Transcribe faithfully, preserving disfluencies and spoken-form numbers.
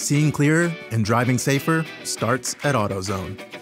Seeing clearer and driving safer starts at AutoZone.